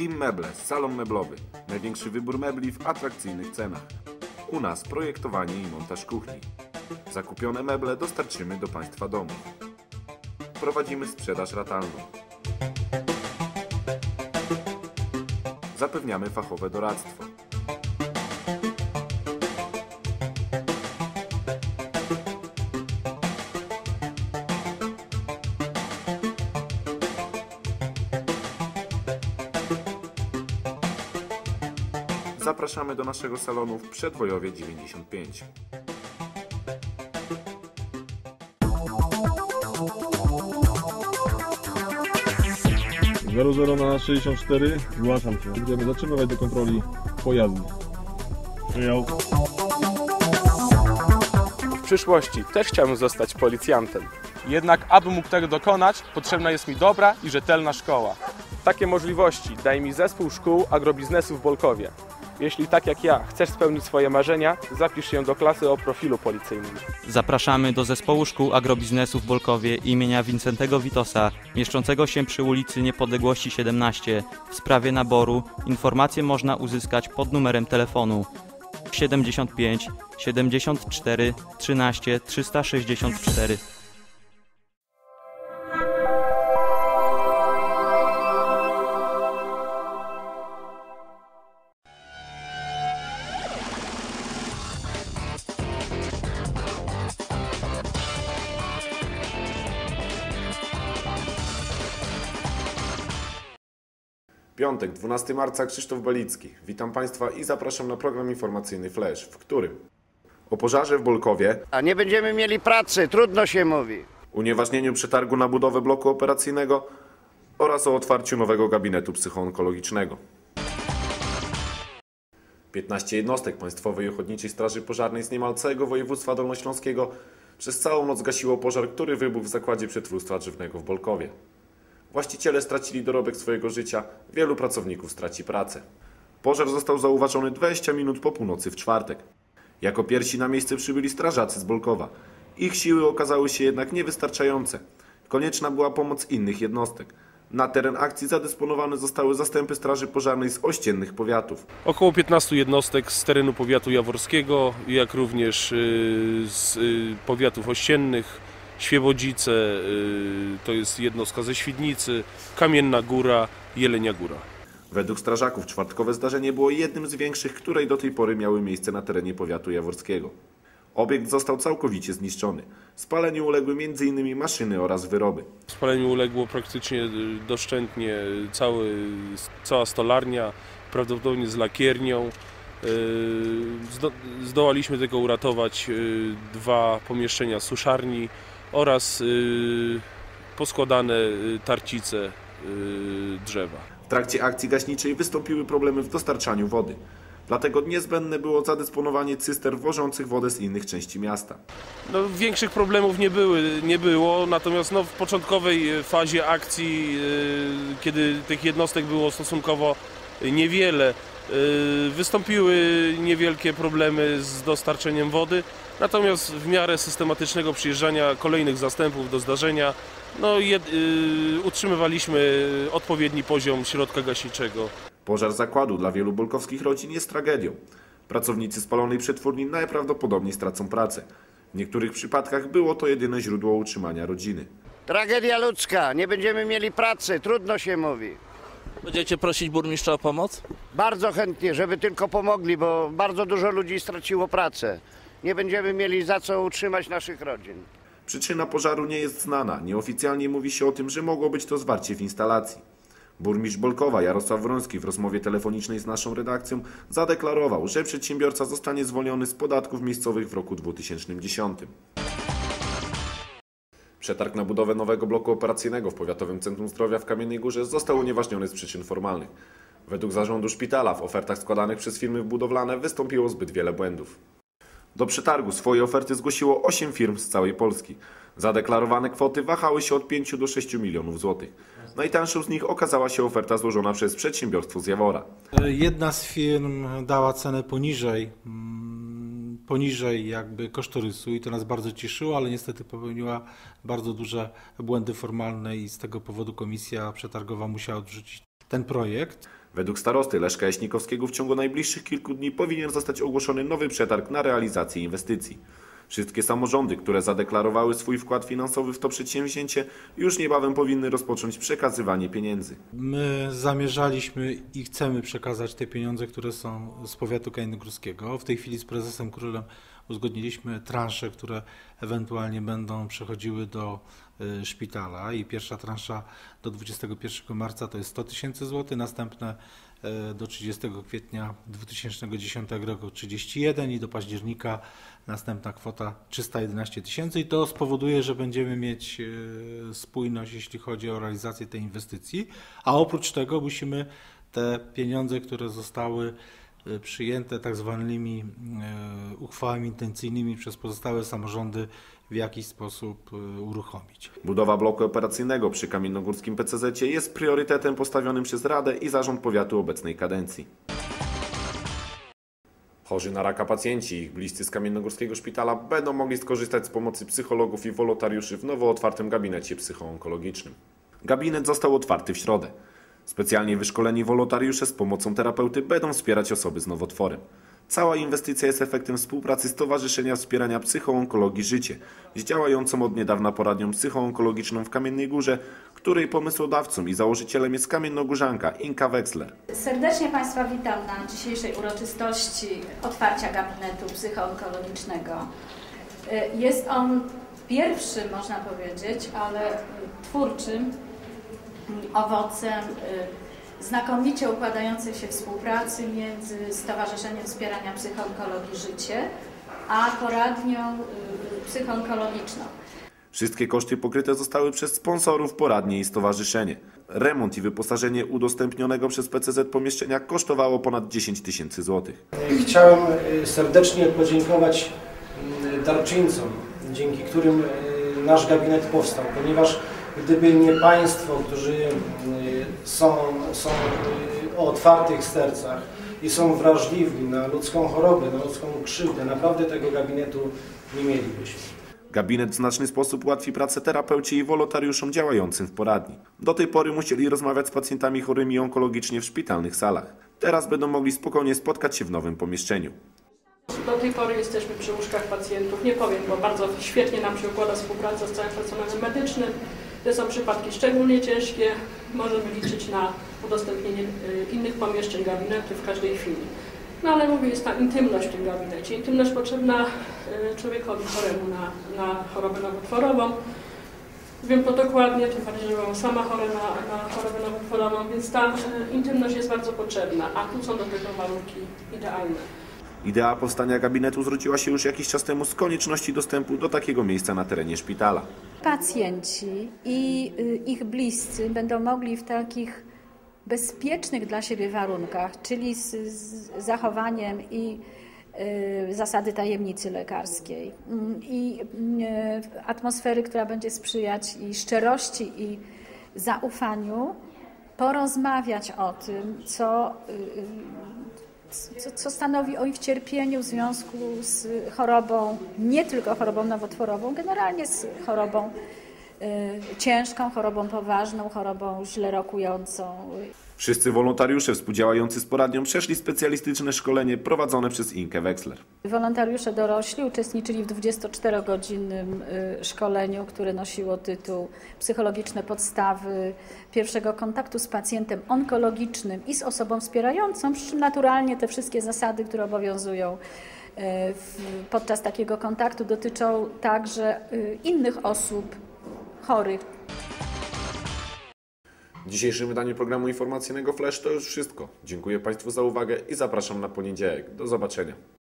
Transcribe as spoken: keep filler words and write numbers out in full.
Team Meble, salon meblowy. Największy wybór mebli w atrakcyjnych cenach. U nas projektowanie i montaż kuchni. Zakupione meble dostarczymy do Państwa domów. Prowadzimy sprzedaż ratalną. Zapewniamy fachowe doradztwo. Zapraszamy do naszego salonu w Przedwojowie dziewięćdziesiąt pięć. zero zero na sześćdziesiąt cztery, zgłaszam się. Będziemy zatrzymywać do kontroli pojazdu. Przyjął. W przyszłości też chciałbym zostać policjantem. Jednak aby mógł tego dokonać, potrzebna jest mi dobra i rzetelna szkoła. Takie możliwości daje mi zespół szkół agrobiznesu w Bolkowie. Jeśli tak jak ja chcesz spełnić swoje marzenia, zapisz się do klasy o profilu policyjnym. Zapraszamy do Zespołu Szkół Agrobiznesu w Bolkowie imienia Wincentego Witosa, mieszczącego się przy ulicy Niepodległości siedemnaście. W sprawie naboru informacje można uzyskać pod numerem telefonu siedemdziesiąt pięć siedemdziesiąt cztery trzynaście trzysta sześćdziesiąt cztery. Piątek, dwunastego marca, Krzysztof Balicki. Witam Państwa i zapraszam na program informacyjny Flash, w którym o pożarze w Bolkowie, a nie będziemy mieli pracy, trudno się mówi, unieważnieniu przetargu na budowę bloku operacyjnego oraz o otwarciu nowego gabinetu psychoonkologicznego. piętnaście jednostek Państwowej Ochotniczej Straży Pożarnej z niemal całego województwa dolnośląskiego przez całą noc gasiło pożar, który wybuchł w zakładzie przetwórstwa drzewnego w Bolkowie. Właściciele stracili dorobek swojego życia, wielu pracowników straci pracę. Pożar został zauważony dwadzieścia minut po północy w czwartek. Jako pierwsi na miejsce przybyli strażacy z Bolkowa. Ich siły okazały się jednak niewystarczające. Konieczna była pomoc innych jednostek. Na teren akcji zadysponowane zostały zastępy straży pożarnej z ościennych powiatów. Około piętnastu jednostek z terenu powiatu jaworskiego, jak również z powiatów ościennych. Świebodzice, to jest jednostka ze Świdnicy, Kamienna Góra, Jelenia Góra. Według strażaków czwartkowe zdarzenie było jednym z większych, które do tej pory miały miejsce na terenie powiatu jaworskiego. Obiekt został całkowicie zniszczony. Spaleniu uległy między innymi maszyny oraz wyroby. Spaleniu uległo praktycznie doszczętnie cały, cała stolarnia, prawdopodobnie z lakiernią. Zdołaliśmy tylko uratować dwa pomieszczenia suszarni oraz y, poskładane tarcice y, drzewa. W trakcie akcji gaśniczej wystąpiły problemy w dostarczaniu wody. Dlatego niezbędne było zadysponowanie cyster wożących wodę z innych części miasta. No, większych problemów nie, były, nie było, natomiast no, w początkowej fazie akcji, y, kiedy tych jednostek było stosunkowo niewiele, y, wystąpiły niewielkie problemy z dostarczeniem wody. Natomiast w miarę systematycznego przyjeżdżania kolejnych zastępów do zdarzenia no, jed, y, utrzymywaliśmy odpowiedni poziom środka gaśniczego. Pożar zakładu dla wielu bolkowskich rodzin jest tragedią. Pracownicy spalonej przetwórni najprawdopodobniej stracą pracę. W niektórych przypadkach było to jedyne źródło utrzymania rodziny. Tragedia ludzka, nie będziemy mieli pracy, trudno się mówi. Będziecie prosić burmistrza o pomoc? Bardzo chętnie, żeby tylko pomogli, bo bardzo dużo ludzi straciło pracę. Nie będziemy mieli za co utrzymać naszych rodzin. Przyczyna pożaru nie jest znana. Nieoficjalnie mówi się o tym, że mogło być to zwarcie w instalacji. Burmistrz Bolkowa Jarosław Wroński w rozmowie telefonicznej z naszą redakcją zadeklarował, że przedsiębiorca zostanie zwolniony z podatków miejscowych w roku dwutysięcznym dziesiątym. Przetarg na budowę nowego bloku operacyjnego w Powiatowym Centrum Zdrowia w Kamiennej Górze został unieważniony z przyczyn formalnych. Według zarządu szpitala w ofertach składanych przez firmy budowlane wystąpiło zbyt wiele błędów. Do przetargu swoje oferty zgłosiło osiem firm z całej Polski. Zadeklarowane kwoty wahały się od pięciu do sześciu milionów złotych. Najtańszą z nich okazała się oferta złożona przez przedsiębiorstwo z Jawora. Jedna z firm dała cenę poniżej, poniżej jakby kosztorysu i to nas bardzo cieszyło, ale niestety popełniła bardzo duże błędy formalne i z tego powodu komisja przetargowa musiała odrzucić ten projekt. Według starosty Leszka Jaśnikowskiego w ciągu najbliższych kilku dni powinien zostać ogłoszony nowy przetarg na realizację inwestycji. Wszystkie samorządy, które zadeklarowały swój wkład finansowy w to przedsięwzięcie, już niebawem powinny rozpocząć przekazywanie pieniędzy. My zamierzaliśmy i chcemy przekazać te pieniądze, które są z powiatu kamiennogórskiego. W tej chwili z prezesem Królem uzgodniliśmy transze, które ewentualnie będą przechodziły do y, szpitala i pierwsza transza do dwudziestego pierwszego marca to jest sto tysięcy złotych, następne y, do trzydziestego kwietnia dwa tysiące dziesiątego roku trzydzieści jeden i do października następna kwota trzysta jedenaście tysięcy i to spowoduje, że będziemy mieć y, spójność, jeśli chodzi o realizację tej inwestycji, a oprócz tego musimy te pieniądze, które zostały przyjęte tak zwanymi uchwałami intencyjnymi przez pozostałe samorządy w jakiś sposób uruchomić. Budowa bloku operacyjnego przy kamiennogórskim P C Z jest priorytetem postawionym przez Radę i Zarząd Powiatu obecnej kadencji. Chorzy na raka pacjenci i ich bliscy z kamiennogórskiego szpitala będą mogli skorzystać z pomocy psychologów i wolontariuszy w nowo otwartym gabinecie psychoonkologicznym. Gabinet został otwarty w środę. Specjalnie wyszkoleni wolontariusze z pomocą terapeuty będą wspierać osoby z nowotworem. Cała inwestycja jest efektem współpracy Stowarzyszenia Wspierania Psychoonkologii Życie z działającą od niedawna poradnią psychoonkologiczną w Kamiennej Górze, której pomysłodawcą i założycielem jest kamiennogórzanka Inka Wexler. Serdecznie Państwa witam na dzisiejszej uroczystości otwarcia gabinetu psychoonkologicznego. Jest on pierwszym, można powiedzieć, ale twórczym owocem znakomicie układającej się współpracy między Stowarzyszeniem Wspierania Psychoonkologii Życie a poradnią psychoonkologiczną. Wszystkie koszty pokryte zostały przez sponsorów poradnie i stowarzyszenie. Remont i wyposażenie udostępnionego przez P C Z pomieszczenia kosztowało ponad dziesięć tysięcy złotych. Chciałem serdecznie podziękować darczyńcom, dzięki którym nasz gabinet powstał, ponieważ gdyby nie Państwo, którzy są, są o otwartych sercach i są wrażliwi na ludzką chorobę, na ludzką krzywdę, naprawdę tego gabinetu nie mielibyśmy. Gabinet w znaczny sposób ułatwi pracę terapeucie i wolontariuszom działającym w poradni. Do tej pory musieli rozmawiać z pacjentami chorymi onkologicznie w szpitalnych salach. Teraz będą mogli spokojnie spotkać się w nowym pomieszczeniu. Do tej pory jesteśmy przy łóżkach pacjentów, nie powiem, bo bardzo świetnie nam się układa współpraca z całym personelem medycznym. To są przypadki szczególnie ciężkie, możemy liczyć na udostępnienie innych pomieszczeń gabinetu w każdej chwili. No ale mówię, jest ta intymność w tym gabinecie. Intymność potrzebna człowiekowi choremu na, na chorobę nowotworową. Wiem to dokładnie, tym bardziej, że byłam sama chora na, na chorobę nowotworową, więc ta intymność jest bardzo potrzebna, a tu są do tego warunki idealne. Idea powstania gabinetu zrodziła się już jakiś czas temu z konieczności dostępu do takiego miejsca na terenie szpitala. Pacjenci i ich bliscy będą mogli w takich bezpiecznych dla siebie warunkach, czyli z, z zachowaniem i y, zasady tajemnicy lekarskiej i y, atmosfery, która będzie sprzyjać i szczerości i zaufaniu, porozmawiać o tym, co y, Co, co stanowi o ich cierpieniu w związku z chorobą, nie tylko chorobą nowotworową, generalnie z chorobą y, ciężką, chorobą poważną, chorobą źle rokującą. Wszyscy wolontariusze współdziałający z poradnią przeszli specjalistyczne szkolenie prowadzone przez Inkę Wexler. Wolontariusze dorośli uczestniczyli w dwudziestoczterogodzinnym szkoleniu, które nosiło tytuł Psychologiczne podstawy pierwszego kontaktu z pacjentem onkologicznym i z osobą wspierającą, przy czym naturalnie te wszystkie zasady, które obowiązują w, podczas takiego kontaktu, dotyczą także innych osób chorych. W dzisiejszym wydaniu programu informacyjnego Flash to już wszystko. Dziękuję Państwu za uwagę i zapraszam na poniedziałek. Do zobaczenia.